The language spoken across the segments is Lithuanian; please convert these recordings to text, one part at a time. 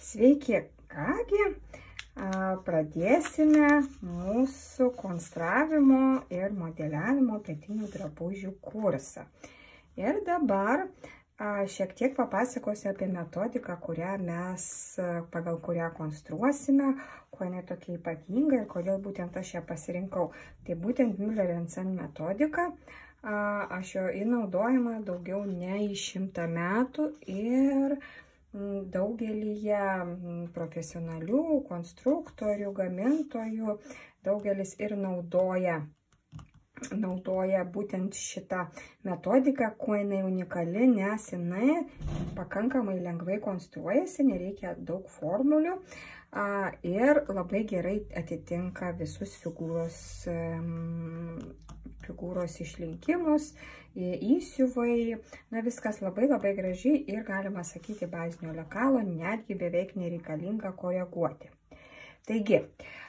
Sveiki, kągi, pradėsime mūsų konstravimo ir modeliavimo petinių drabužių kursą. Ir dabar šiek tiek papasakosiu apie metodiką, pagal kurią konstruosime, kuo jinai tokia ypatinga ir kodėl būtent aš ją pasirinkau. Tai būtent Müller-Rentzen metodika. Aš jo naudojama daugiau nei 100 metų ir daugelyje profesionalių konstruktorių, gamintojų, daugelis ir naudoja būtent šitą metodiką, kuo jinai unikali, nes jinai pakankamai lengvai konstruojasi, nereikia daug formulių ir labai gerai atitinka visus figūros išlinkimus, įsiuvai, viskas labai gražiai ir galima sakyti bazinio lekalo, netgi beveik nereikalinga koreguoti. Taigi,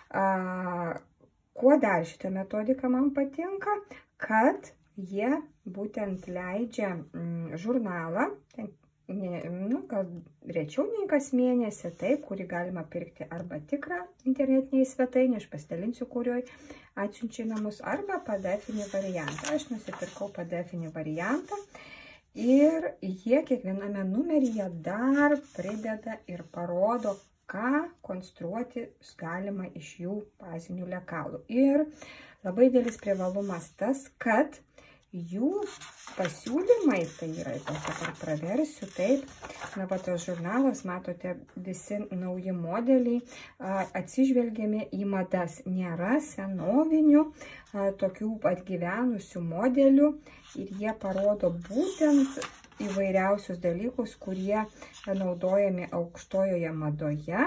kuo dar šitą metodiką man patinka, kad jie būtent leidžia žurnalą, gal rečiau nei kas mėnesį, taip, kurį galima pirkti arba tikrą internetinėje svetainėje, aš pasidalinsiu, kurioj atsiunčia namus, arba PDF-inį variantą. Aš nusipirkau PDF-inį variantą ir jie kiekviename numeryje dar prideda ir parodo, ką konstruoti galima iš jų bazinių lekalų. Ir labai didelis privalumas tas, kad jų pasiūlymai, tai yra, dabar praversiu, taip, tas žurnalas, matote, visi nauji modeliai, atsižvelgiame į madas, nėra senovinių, tokių atgyvenusių modelių ir jie parodo būtent įvairiausius dalykus, kurie naudojami aukštojoje madoje,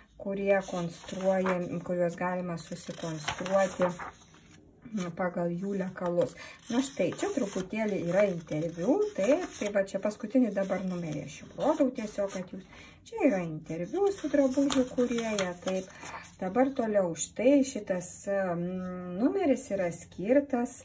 kuriuos galima susikonstruoti pagal jų lekalus. Na štai, čia truputėlį yra interviu, taip, tai va čia paskutinį dabar numerį aš jau rodau tiesiog, kad jūs, čia yra interviu su drabužių kūrėja, taip, dabar toliau štai šitas numeris yra skirtas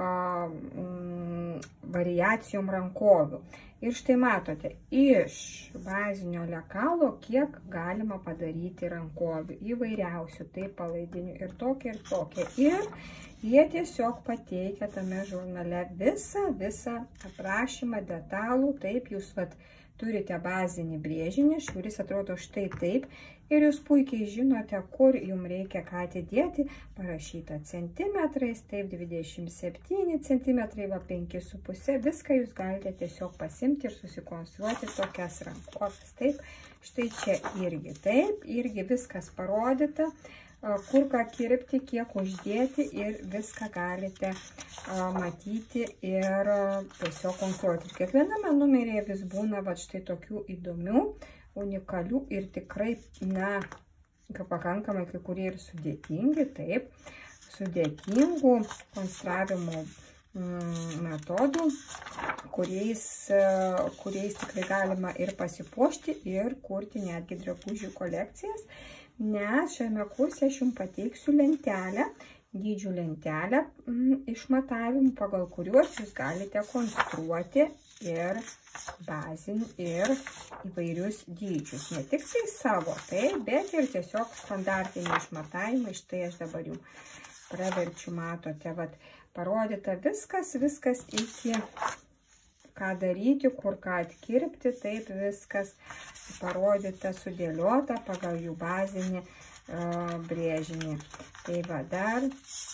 variacijom rankovių. Ir štai matote, iš bazinio lekalo, kiek galima padaryti rankovių, įvairiausių, taip, palaidinių ir tokia, ir tokia. Ir jie tiesiog pateikia tame žurnale visą aprašymą, detalų, taip, jūs turite bazinį brėžinį, kuris atrodo štai taip, ir jūs puikiai žinote, kur jums reikia ką atidėti, parašyta centimetrais, taip, 27 centimetrai, 5,5, viską jūs galite tiesiog pasimti ir susikonstruoti tokias rankoves, taip, štai čia irgi, taip, irgi viskas parodyta, kur ką kirpti, kiek uždėti ir viską galite matyti ir tiesiog konstruoti. Ir kiekviename numeryje vis būna štai tokių įdomių, unikalių ir tikrai, pakankamai kai kurie ir sudėtingi, taip, sudėtingų konstravimo metodų, kuriais tikrai galima ir pasipuošti ir kurti netgi drabužių kolekcijas. Nes šiame kurse aš jums pateiksiu lentelę, dydžių lentelę išmatavimų, pagal kuriuos jūs galite konstruoti ir bazinį, ir įvairius dydžius. Ne tik tai savo, taip, bet ir tiesiog standartiniai išmatavimai. Štai aš dabar jums praverčiu, matote, parodyta viskas iki ką daryti, kur ką atkirpti, taip, viskas parodyta, sudėliota pagal jų bazinį brėžinį. Tai dar,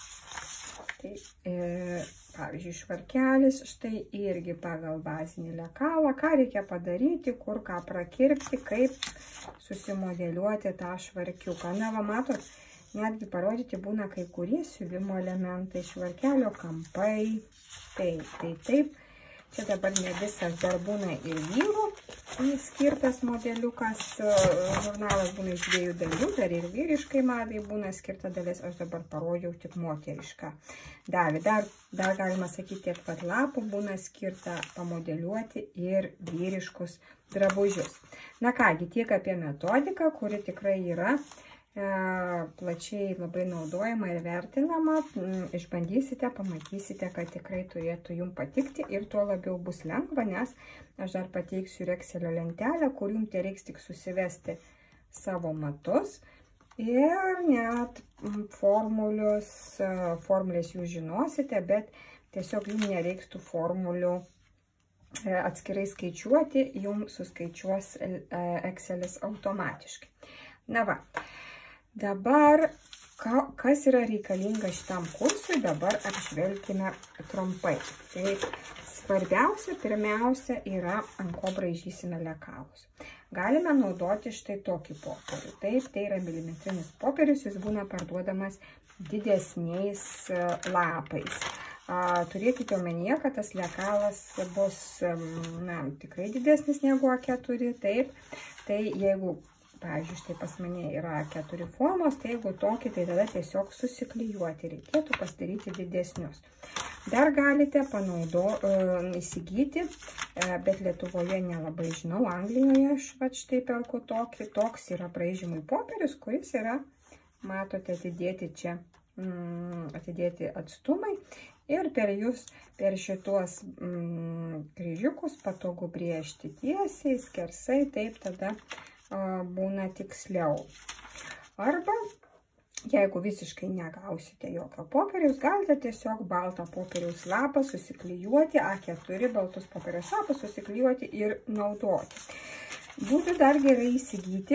pavyzdžiui, švarkelis, štai irgi pagal bazinį lekalą, ką reikia padaryti, kur ką prakirpti, kaip susimodeliuoti tą švarkiuką. Matot, netgi parodyti būna kai kurie siuvimo elementai, švarkelio kampai, taip. Čia dabar ne visas dar būna ir vyrų skirtas modeliukas, žurnalas būna iš 2 dalių, dar ir vyriškai madai būna skirta dalis, aš dabar parodžiau tik moterišką dalį. Dar galima sakyti, tiek pat lapų būna skirta pamodeliuoti ir vyriškus drabužius. Na kągi, tiek apie metodiką, kuri tikrai yra plačiai labai naudojama ir vertinama. Išbandysite, pamatysite, kad tikrai turėtų jums patikti ir tuo labiau bus lengva, nes aš dar pateiksiu ir Excelio lentelę, kur jums reiks tik susivesti savo matus ir net formulės jūs žinosite, bet tiesiog jums nereiks tų formulių atskirai skaičiuoti, jums suskaičiuos Excelis automatiškai. Na va, dabar kas yra reikalinga šitam kursui, dabar apžvelkime trumpai. Tai svarbiausia, pirmiausia, yra ant ko braižysime lekalus. Galime naudoti štai tokį popierių. Taip, tai yra milimetrinis popierius, jis būna parduodamas didesniais lapais. Turėkite omenyje, kad tas lekalas bus tikrai didesnis negu A4, taip. Tai jeigu, pavyzdžiui, štai pas mane yra A4 formos, tai jeigu tokį, tai tada tiesiog susiklijuoti, reikėtų pasidaryti didesnius. Dar galite įsigyti, bet Lietuvoje nelabai žinau, Anglijoje aš štai perku tokį, toks yra braižymui popierius, kuris yra, matote, atidėti atstumai. Ir per šituos kryžiukus patogu brėžti tiesiai, skersai, taip tada būna tiksliau. Arba, jeigu visiškai negausite jokio popieriaus, galite tiesiog baltą popieriaus lapą susiklijuoti, A4 baltus popieriaus lapą susiklijuoti ir naudoti. Būtų dar gerai įsigyti,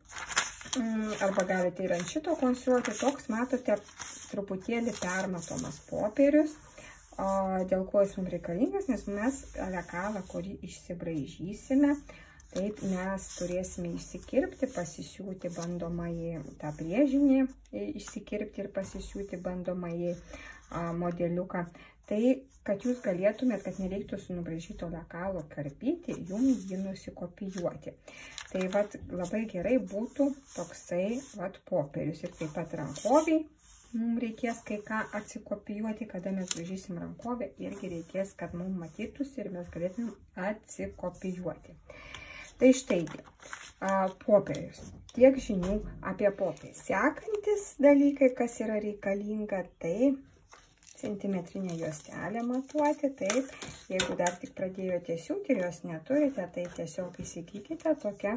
arba galite ir ant šito konstruoti, toks, matote, truputėlį permatomas popierius. Dėl ko jis mums reikalingas, nes mes lekalą, kurį išsibraižysime, taip mes turėsime išsikirpti, pasisiūti bandomąjį tą brėžinį, išsikirpti ir pasisiūti bandomąjį modeliuką. Tai, kad jūs galėtumėt, kad nereiktų su nubraižyto lekalo karpyti, jums jį nusikopijuoti. Tai vat labai gerai būtų toksai vat popierius ir taip pat rankoviai. Mums reikės kai ką atsikopijuoti, kada mes braižysim rankovę, irgi reikės, kad mums matytųsi ir mes galėtume atsikopijuoti. Tai štai, popierius. Tiek žinių apie popierių. Sekantis dalykai, kas yra reikalinga, tai centimetrinė juostelė matuoti. Taip, jeigu dar tik pradėjote siūti ir jos neturite, tai tiesiog įsigykite tokią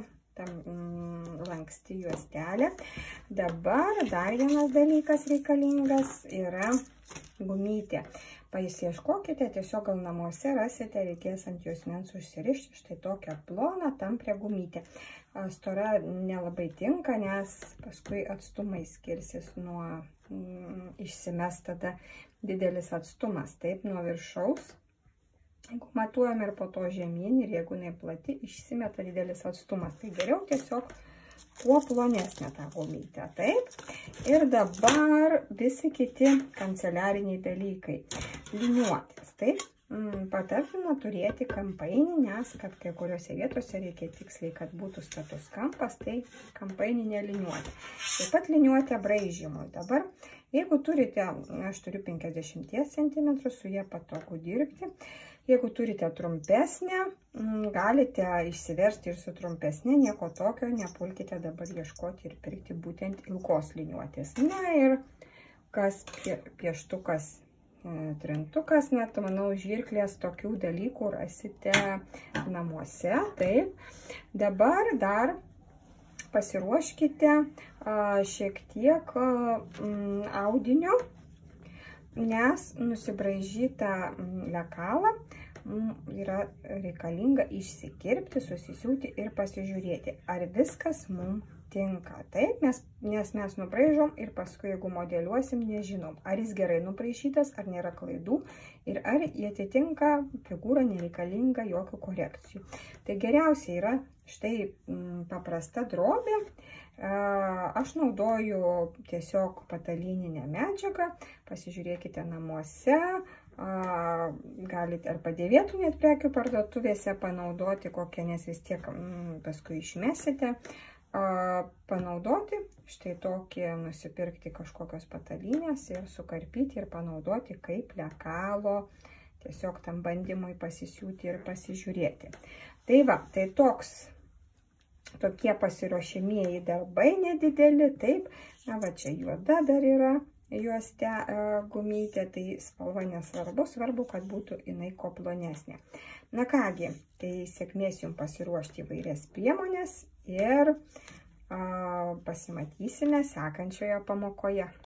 lanksti juostelė. Dabar dar vienas dalykas reikalingas yra gumytė. Pasiieškokite, tiesiog gal namuose rasite, reikės ant juosmens užsirišti štai tokią ploną tamprią gumytę. Stora nelabai tinka, nes paskui atstumai skirsis nuo išsimes tada didelis atstumas, taip, nuo viršaus. Jeigu matuojam ir po to žemyn ir jeigu jinai plati, išsimeta didelis atstumas. Tai geriau tiesiog kuo plonesnė tą gumytę. Taip. Ir dabar visi kiti kanceliariniai dalykai. Liniuotės. Taip. Patartina turėti kampainį, nes kad kai kuriuose vietose reikia tiksliai, kad būtų status kampas, tai kampainį neliniuoti. Taip pat liniuotė braižymui. Dabar, jeigu turite, aš turiu 50 cm, su jie patogu dirbti. Jeigu turite trumpesnę, galite išsiversti ir su trumpesnė, nieko tokio, nepulkite dabar ieškoti ir pirkti būtent ilgos liniuotės. Na ir kas pieštukas, trintukas, net manau, žirklės, tokių dalykų rasite namuose. Taip. Dabar dar pasiruoškite šiek tiek audinio, nes nusibraižytą lekalą yra reikalinga išsikirpti, susisiūti ir pasižiūrėti, ar viskas mums tinka. Taip, nes mes nubraižom ir paskui, jeigu modeliuosim, nežinom, ar jis gerai nubraižytas, ar nėra klaidų ir ar jie atitinka figūrą, nereikalinga jokių korekcijų. Tai geriausia yra štai paprasta drobė. Aš naudoju tiesiog patalyninę medžiagą, pasižiūrėkite namuose, galite arba dėvėtų net prekių parduotuvėse panaudoti kokią, nes vis tiek paskui išmesite, panaudoti štai tokį, nusipirkti kažkokios patalynės ir sukarpyti ir panaudoti kaip lekalo, tiesiog tam bandymui pasisiūti ir pasižiūrėti. Tai va, tai tokie pasiruošimieji darbai nedideli, taip, na va čia juoda dar yra juoste gumytė, tai spalva nesvarbu, svarbu, kad būtų jinai kuo plonesnė. Na kągi, tai sėkmės jums pasiruošti įvairias priemonės ir pasimatysime sekančioje pamokoje.